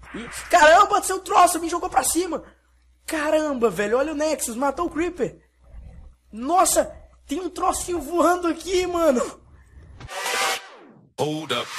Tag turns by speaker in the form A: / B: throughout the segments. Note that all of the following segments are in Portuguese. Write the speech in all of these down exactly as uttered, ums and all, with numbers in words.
A: E, caramba, seu troço me jogou pra cima. Caramba, velho, olha o Nexus, matou o Creeper. Nossa, tem um trocinho voando aqui, mano. Hold up.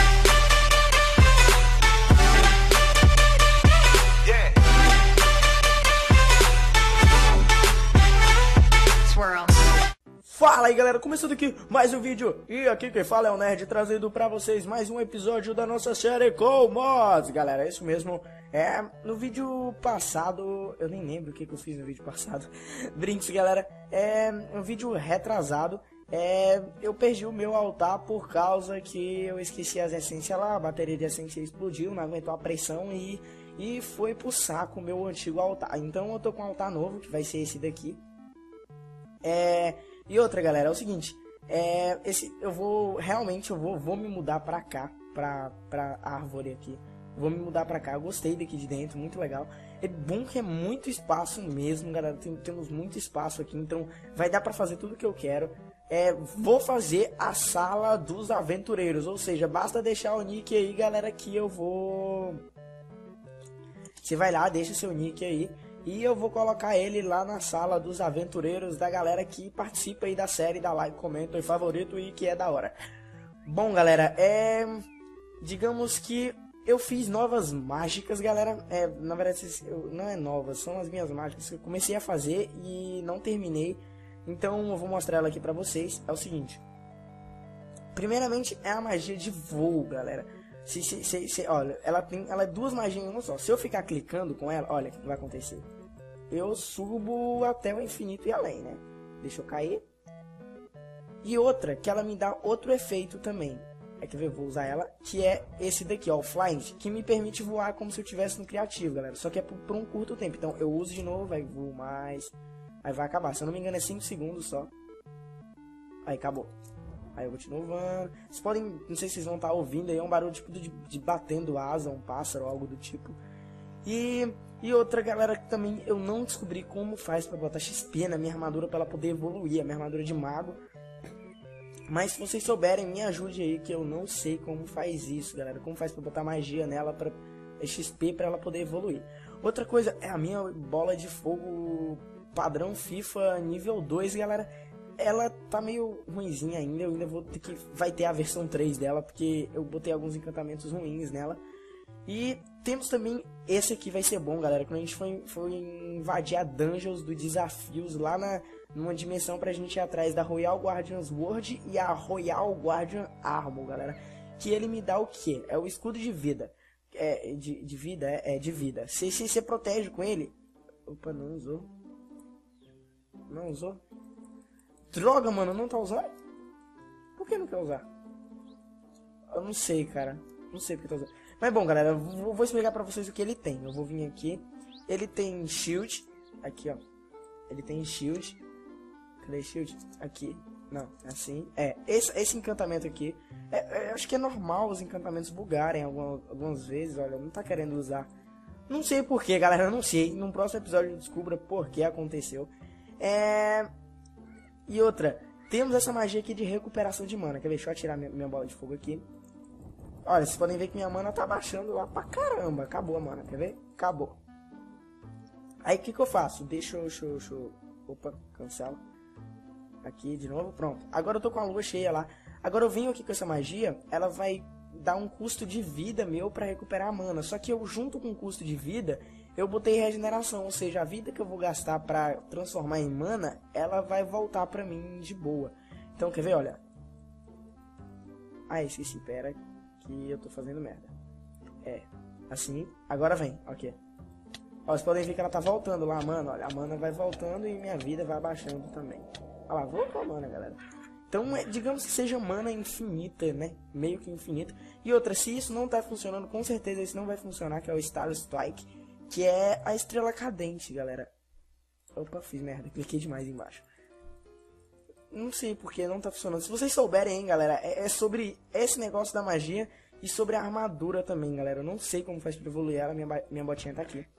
A: Yeah. Swirl. Fala aí, galera, começando aqui mais um vídeo. E aqui quem fala é o Nerd, trazendo pra vocês mais um episódio da nossa série com mods. Galera, é isso mesmo. É, no vídeo passado, eu nem lembro o que, que eu fiz no vídeo passado. Brinks, galera, é um vídeo retrasado. É, eu perdi o meu altar por causa que eu esqueci as essências lá, a bateria de essência explodiu, não aguentou a pressão e, e foi pro saco o meu antigo altar. Então eu tô com um altar novo, que vai ser esse daqui. É, e outra, galera, é o seguinte, é, esse, eu vou, realmente eu vou, vou me mudar pra cá, pra, pra árvore aqui. Vou me mudar pra cá, eu gostei daqui de dentro, muito legal. É bom que é muito espaço mesmo, galera, tem, temos muito espaço aqui, então vai dar pra fazer tudo que eu quero. É, vou fazer a sala dos aventureiros, ou seja, basta deixar o nick aí, galera, que eu vou... Você vai lá, deixa seu nick aí, e eu vou colocar ele lá na sala dos aventureiros da galera que participa aí da série, dá like, comenta e favorito e que é da hora. Bom, galera, é... digamos que... eu fiz novas mágicas, galera. É, na verdade, não é novas, são as minhas mágicas que eu comecei a fazer e não terminei. Então eu vou mostrar ela aqui pra vocês. É o seguinte. Primeiramente é a magia de voo, galera. Se, se, se, se, olha, ela tem ela é duas magias em uma só. Se eu ficar clicando com ela, olha o que vai acontecer. Eu subo até o infinito e além, né? Deixa eu cair. E outra, que ela me dá outro efeito também. É que eu vou usar ela, que é esse daqui, ó, o Flying, que me permite voar como se eu tivesse no criativo, galera. Só que é por, por um curto tempo. Então eu uso de novo, aí voo mais, aí vai acabar. Se eu não me engano é cinco segundos só. Aí acabou. Aí eu continuo voando. Vocês podem, não sei se vocês vão estar ouvindo aí, é um barulho tipo de, de batendo asa, um pássaro, algo do tipo. E, e outra, galera, que também eu não descobri como faz pra botar X P na minha armadura pra ela poder evoluir, a minha armadura de mago. Mas se vocês souberem, me ajude aí, que eu não sei como faz isso, galera. Como faz pra botar magia nela, pra X P, pra ela poder evoluir. Outra coisa é a minha bola de fogo padrão FIFA nível dois, galera. Ela tá meio ruinzinha ainda, eu ainda vou ter que... vai ter a versão três dela, porque eu botei alguns encantamentos ruins nela. E temos também, esse aqui vai ser bom, galera, quando a gente foi, foi invadir a Dungeons do Desafios lá na... numa dimensão pra gente ir atrás da Royal Guardian Sword e a Royal Guardian Armor, galera. Que ele me dá o que? É o escudo de vida. É, de, de vida, é, é de vida. Se você protege com ele... Opa, não usou. Não usou? Droga, mano, não tá usando? Por que não quer usar? Eu não sei, cara. Não sei porque tá usando. Mas bom, galera, eu vou, vou explicar pra vocês o que ele tem. Eu vou vir aqui. Ele tem shield. Aqui, ó. Ele tem shield. Cadê shield? Aqui. Não, assim. É, esse, esse encantamento aqui. É, é, acho que é normal os encantamentos bugarem algumas, algumas vezes. Olha, não tá querendo usar. Não sei porquê, galera. Eu não sei. No próximo episódio descubra por que aconteceu. É... E outra. Temos essa magia aqui de recuperação de mana. Quer ver? Deixa eu atirar minha, minha bola de fogo aqui. Olha, vocês podem ver que minha mana tá baixando lá pra caramba. Acabou a mana. Quer ver? Acabou. Aí o que que eu faço? Deixa eu... Deixa eu, deixa eu... Opa, cancela. Aqui de novo, pronto. Agora eu tô com a lua cheia lá. Agora eu venho aqui com essa magia, ela vai dar um custo de vida meu pra recuperar a mana. Só que eu, junto com o custo de vida, eu botei regeneração. Ou seja, a vida que eu vou gastar pra transformar em mana, ela vai voltar pra mim de boa. Então, quer ver? Olha. Ah, esqueci. Pera que eu tô fazendo merda. É, assim. Agora vem, ok. Ó, vocês podem ver que ela tá voltando lá, mano. Olha, a mana vai voltando e minha vida vai abaixando também. Olha lá, voltou a mana, galera. Então, é, digamos que seja mana infinita, né? Meio que infinita. E outra, se isso não tá funcionando, com certeza isso não vai funcionar, que é o Star Strike, que é a estrela cadente, galera. Opa, fiz merda, cliquei demais embaixo. Não sei porque não tá funcionando. Se vocês souberem, hein, galera, é, é sobre esse negócio da magia e sobre a armadura também, galera. Eu não sei como faz pra evoluir ela, minha, minha botinha tá aqui.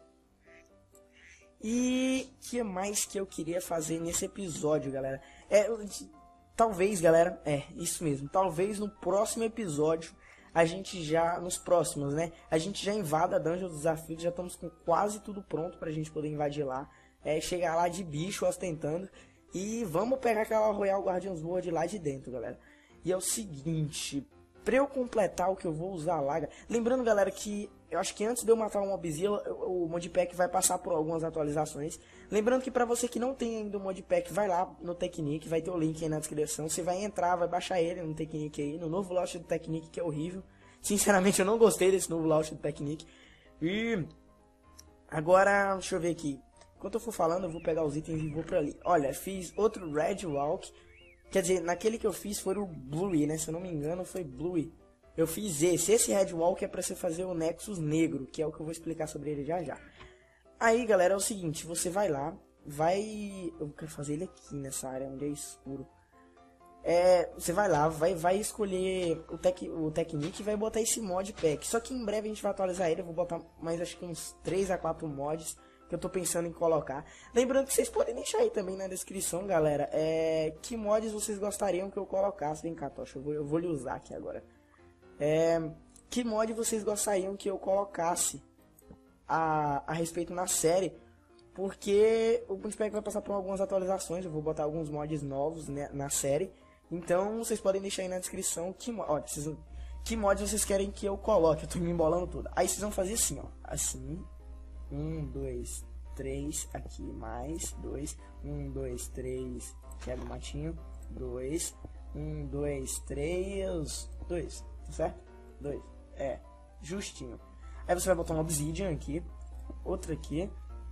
A: E o que mais que eu queria fazer nesse episódio, galera? É, talvez, galera, é, isso mesmo. Talvez no próximo episódio a gente já, nos próximos, né, a gente já invada a Dungeon dos Desafios, já estamos com quase tudo pronto pra gente poder invadir lá, é, chegar lá de bicho ostentando, e vamos pegar aquela Royal Guardians World lá de dentro, galera. E é o seguinte, pra eu completar o que eu vou usar lá, lembrando, galera, que eu acho que antes de eu matar uma Mobzilla, o modpack vai passar por algumas atualizações. Lembrando que pra você que não tem ainda o modpack, vai lá no Technic, vai ter o link aí na descrição. Você vai entrar, vai baixar ele no Technic aí, no novo launch do Technic, que é horrível. Sinceramente, eu não gostei desse novo launch do Technic. E agora, deixa eu ver aqui. Enquanto eu for falando, eu vou pegar os itens e vou pra ali. Olha, fiz outro Red Walk. Quer dizer, naquele que eu fiz foi o Bluey, né? Se eu não me engano, foi Bluey. Eu fiz esse. Esse Red Walk é pra você fazer o Nexus Negro, que é o que eu vou explicar sobre ele já já. Aí, galera, é o seguinte, você vai lá, vai... Eu quero fazer ele aqui nessa área onde é escuro. É, você vai lá, vai, vai escolher o, tec, o Technic e vai botar esse modpack. Só que em breve a gente vai atualizar ele, eu vou botar mais acho que uns três a quatro mods que eu tô pensando em colocar. Lembrando que vocês podem deixar aí também na descrição, galera, é, que mods vocês gostariam que eu colocasse. Vem cá, Tocha, eu vou, eu vou lhe usar aqui agora. É, que mod vocês gostariam que eu colocasse a, a respeito na série, porque o modpack vai passar por algumas atualizações, eu vou botar alguns mods novos, né, na série, então vocês podem deixar aí na descrição que, olha, vocês, que mods vocês querem que eu coloque. Eu tô me embolando tudo. Aí vocês vão fazer assim, ó, assim, um, dois, três, aqui, mais, dois, um, dois, três, quebra o matinho, dois, um, dois, três, dois, tá certo? Dois, é, justinho. Aí você vai botar um Obsidian aqui, outra aqui,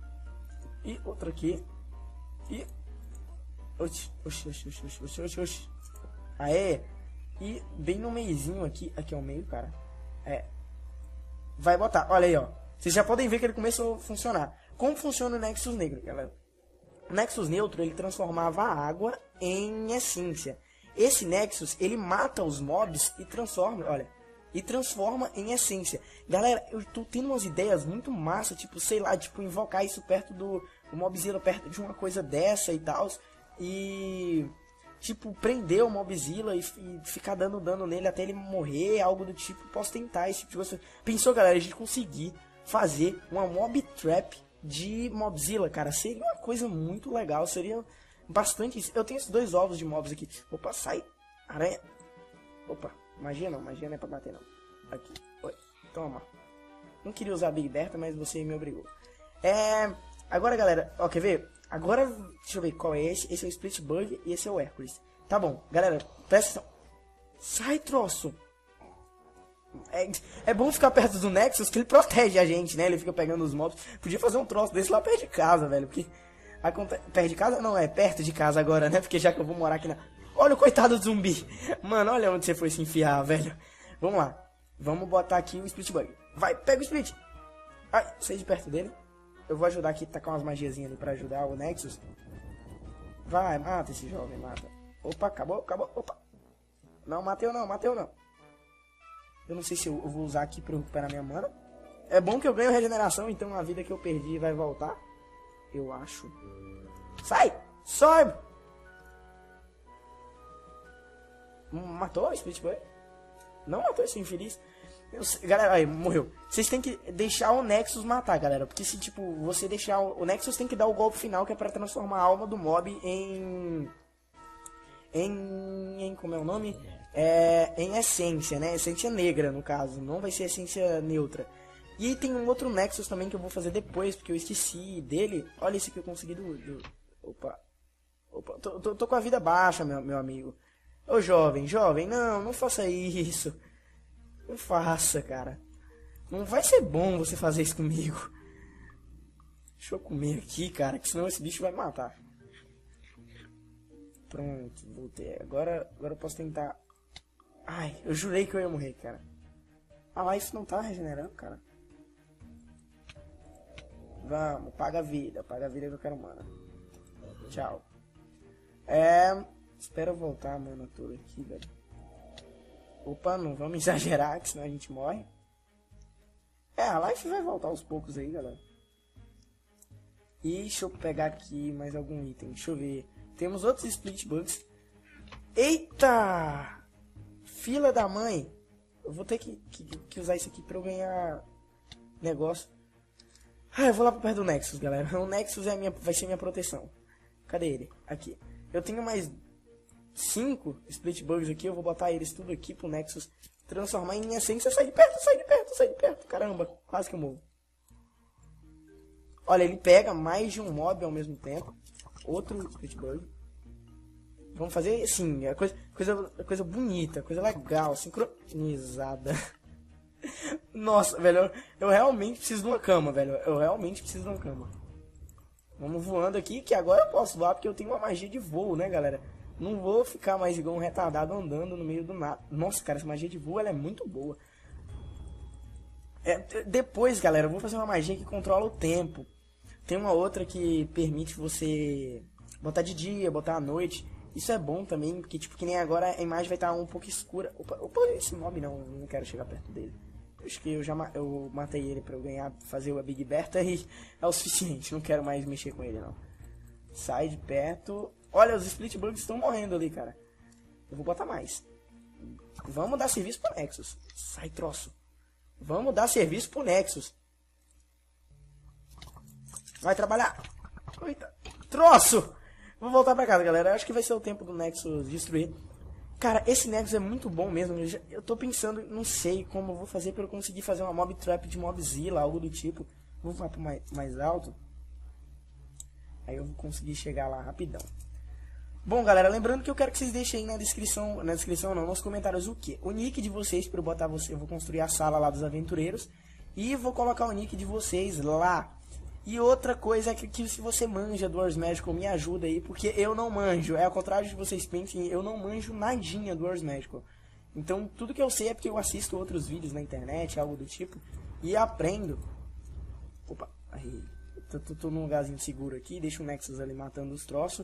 A: e outra aqui, e... Oxi, oxi, oxi, oxi, oxi, oxi, oxi, oxi. Aê! E bem no meiozinho aqui, aqui é o meio, cara, é, vai botar, olha aí, ó. Vocês já podem ver que ele começou a funcionar. Como funciona o Nexus Negro, galera? O Nexus Neutro, ele transformava a água em essência. Esse Nexus, ele mata os mobs e transforma, olha, e transforma em essência. Galera, eu tô tendo umas ideias muito massa, tipo, sei lá, tipo, invocar isso perto do o Mobzilla, perto de uma coisa dessa e tal. E, tipo, prender o Mobzilla e, e ficar dando dano nele até ele morrer, algo do tipo. Posso tentar esse tipo de coisa. Pensou, galera, a gente conseguir fazer uma mob trap de Mobzilla, cara, seria uma coisa muito legal, seria bastante. Eu tenho esses dois ovos de mobs aqui. Opa, sai, aranha. Opa, magia não, magia não é pra bater não. Aqui, oi, toma. Não queria usar Big Bertha, mas você me obrigou. É, agora, galera, ó, quer ver? Agora, deixa eu ver qual é esse. Esse é o Split Bug e esse é o Hércules. Tá bom, galera, presta atenção. Sai, troço. É, é bom ficar perto do Nexus, que ele protege a gente, né? Ele fica pegando os mobs. Podia fazer um troço desse lá perto de casa, velho. Porque acontece... Perto de casa? Não, é perto de casa agora, né? Porque já que eu vou morar aqui na... Olha o coitado do zumbi. Mano, olha onde você foi se enfiar, velho. Vamos lá. Vamos botar aqui o Split Bug. Vai, pega o Split. Ai, sai de perto dele. Eu vou ajudar aqui, tacar umas magiazinhas ali pra ajudar o Nexus. Vai, mata esse jovem, mata. Opa, acabou, acabou, opa. Não, matei eu não, matei eu não. Eu não sei se eu, eu vou usar aqui pra recuperar minha mana. É bom que eu ganho regeneração, então a vida que eu perdi vai voltar. Eu acho. Sai! Sobe! Matou o Split Boy? Não matou esse infeliz. Eu, galera, aí, morreu. Vocês tem que deixar o Nexus matar, galera. Porque se, tipo, você deixar... O, o Nexus tem que dar o golpe final, que é pra transformar a alma do mob em... Em... em como é o nome? É, em essência, né? Essência negra, no caso. Não vai ser essência neutra. E aí tem um outro Nexus também que eu vou fazer depois, porque eu esqueci dele. Olha esse que eu consegui do... do... Opa. Opa. Tô, tô, tô com a vida baixa, meu, meu amigo. Ô, jovem, jovem. Não, não faça isso. Não faça, cara. Não vai ser bom você fazer isso comigo. Deixa eu comer aqui, cara, que senão esse bicho vai me matar. Pronto, voltei. Agora, agora eu posso tentar... Ai, eu jurei que eu ia morrer, cara. Ah, isso não tá regenerando, cara. Vamos, paga a vida. Paga a vida que eu quero mana. Tchau. É... Espera eu voltar a mana toda aqui, velho. Opa, não vamos exagerar, que senão a gente morre. É, a life vai voltar aos poucos aí, galera. E deixa eu pegar aqui mais algum item. Deixa eu ver. Temos outros Split Bugs. Eita! Fila da mãe. Eu vou ter que, que, que usar isso aqui pra eu ganhar negócio. Ah, eu vou lá pra perto do Nexus, galera. O Nexus é a minha, vai ser minha proteção. Cadê ele? Aqui. Eu tenho mais cinco Split Bugs aqui. Eu vou botar eles tudo aqui pro Nexus transformar em essência. Sai de perto, sai de perto, sai de perto. Caramba, quase que eu morro. Olha, ele pega mais de um mob ao mesmo tempo. Outro Split Bug. Vamos fazer assim, a coisa, coisa, coisa bonita, coisa legal, sincronizada. Nossa, velho, eu, eu realmente preciso de uma cama, velho. Eu realmente preciso de uma cama. Vamos voando aqui, que agora eu posso voar porque eu tenho uma magia de voo, né, galera? Não vou ficar mais igual um retardado andando no meio do nada. Nossa, cara, essa magia de voo, ela é muito boa. É, depois, galera, eu vou fazer uma magia que controla o tempo. Tem uma outra que permite você botar de dia, botar à noite. Isso é bom também, porque tipo, que nem agora a imagem vai estar um pouco escura. Opa, opa, esse mob não, não quero chegar perto dele. Acho que eu já eu matei ele pra eu ganhar, fazer o Big Bertha e é o suficiente. Não quero mais mexer com ele, não. Sai de perto. Olha, os Split Bugs estão morrendo ali, cara. Eu vou botar mais. Vamos dar serviço pro Nexus. Sai, troço. Vamos dar serviço pro Nexus. Vai trabalhar. Eita. Troço! Vou voltar pra casa, galera. Eu acho que vai ser o tempo do Nexus destruir. Cara, esse Nexus é muito bom mesmo. Eu, já, eu tô pensando, não sei como eu vou fazer pra eu conseguir fazer uma mob trap de Mobzilla, algo do tipo. Vou voar pro mais, mais alto. Aí eu vou conseguir chegar lá rapidão. Bom, galera, lembrando que eu quero que vocês deixem aí na descrição, na descrição não, nos comentários o que? O nick de vocês pra eu botar você. Eu vou construir a sala lá dos aventureiros. E vou colocar o nick de vocês lá. E outra coisa é que, que se você manja do Ars Magical, me ajuda aí, porque eu não manjo. É ao contrário de vocês pensem, eu não manjo nadinha do Ars Magical. Então, tudo que eu sei é porque eu assisto outros vídeos na internet, algo do tipo, e aprendo. Opa, aí, tô, tô, tô num lugarzinho seguro aqui, deixa o Nexus ali matando os troços.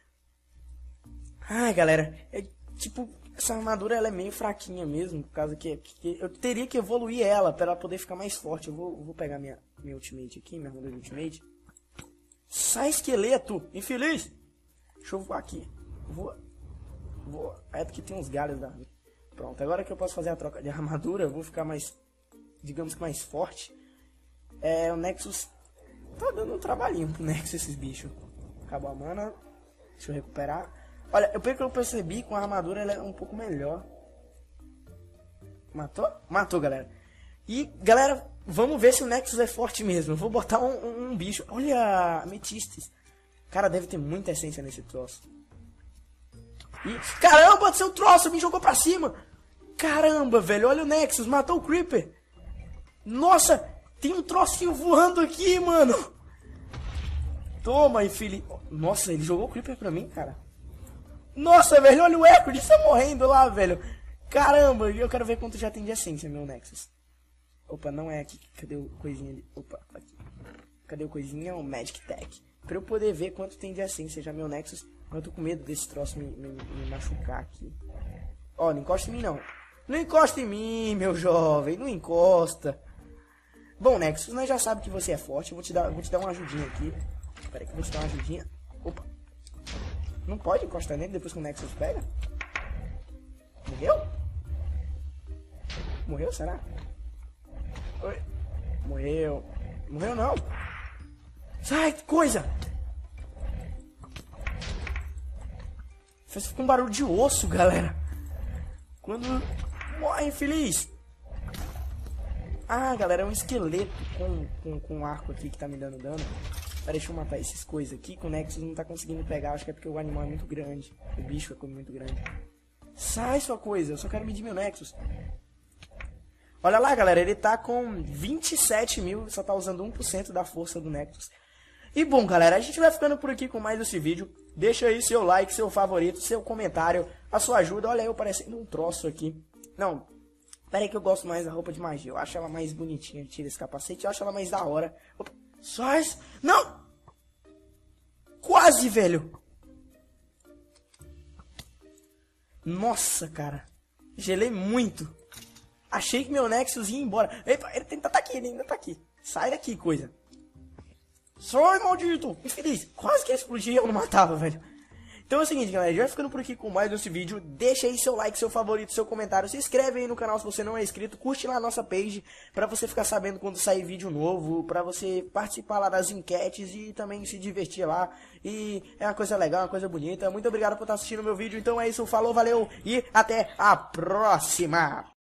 A: Ai, galera, é tipo, essa armadura ela é meio fraquinha mesmo, por causa que, que eu teria que evoluir ela para ela poder ficar mais forte. Eu vou, eu vou pegar minha, minha ultimate aqui, minha armadura de ultimate. Sai, esqueleto, infeliz! Deixa eu voar aqui. Vou, vou. É porque tem uns galhos da. Pronto, agora que eu posso fazer a troca de armadura, eu vou ficar mais, digamos que mais forte. É, o Nexus tá dando um trabalhinho pro Nexus esses bichos. Acabou a mana. Deixa eu recuperar. Olha, eu pelo que eu percebi, com a armadura ela é um pouco melhor. Matou? Matou, galera. E, galera, vamos ver se o Nexus é forte mesmo. Eu vou botar um, um, um bicho. Olha, ametistas. Cara, deve ter muita essência nesse troço. E, caramba, seu troço me jogou pra cima. Caramba, velho, olha o Nexus, matou o Creeper. Nossa, tem um trocinho voando aqui, mano. Toma, infeliz. Nossa, ele jogou o Creeper pra mim, cara. Nossa, velho, olha o Echo, ele tá morrendo lá, velho. Caramba, eu quero ver quanto já tem de essência, meu Nexus. Opa, não é aqui. Cadê o coisinha ali? Opa, aqui. Cadê o coisinha? O Magic Tech. Pra eu poder ver quanto tem de essência já, meu Nexus. Eu tô com medo desse troço me, me, me machucar aqui. Ó, não encosta em mim, não. Não encosta em mim, meu jovem. Não encosta. Bom, Nexus, nós já sabemos que você é forte. Eu vou te dar, vou te dar uma ajudinha aqui. Espera aí que eu vou te dar uma ajudinha. Opa. Não pode encostar nele depois que o Nexus pega? Morreu? Morreu, será? Oi. Morreu. Morreu não. Sai, coisa! Fez com um barulho de osso, galera. Quando... Morre, infeliz! Ah, galera, é um esqueleto com, com, com um arco aqui que tá me dando dano. Pera, deixa eu matar esses coisas aqui, que o Nexus não tá conseguindo pegar. Acho que é porque o animal é muito grande. O bicho é muito grande. Sai, sua coisa. Eu só quero medir meu Nexus. Olha lá, galera. Ele tá com vinte e sete mil. Só tá usando um por cento da força do Nexus. E bom, galera, a gente vai ficando por aqui com mais esse vídeo. Deixa aí seu like, seu favorito, seu comentário, a sua ajuda. Olha eu parecendo um troço aqui. Não, pera aí que eu gosto mais da roupa de magia. Eu acho ela mais bonitinha. Tira esse capacete. Eu acho ela mais da hora. Opa. Só isso. Não! Quase, velho! Nossa, cara. Gelei muito. Achei que meu Nexus ia embora. Epa, ele ainda tá aqui, ele ainda tá aqui. Sai daqui, coisa. Sai, maldito! Infeliz. Quase que ele explodia e eu não matava, velho. Então é o seguinte, galera, já vai ficando por aqui com mais esse vídeo. Deixa aí seu like, seu favorito, seu comentário. Se inscreve aí no canal se você não é inscrito. Curte lá a nossa page pra você ficar sabendo quando sair vídeo novo. Pra você participar lá das enquetes e também se divertir lá. E é uma coisa legal, uma coisa bonita. Muito obrigado por estar assistindo o meu vídeo. Então é isso, falou, valeu e até a próxima!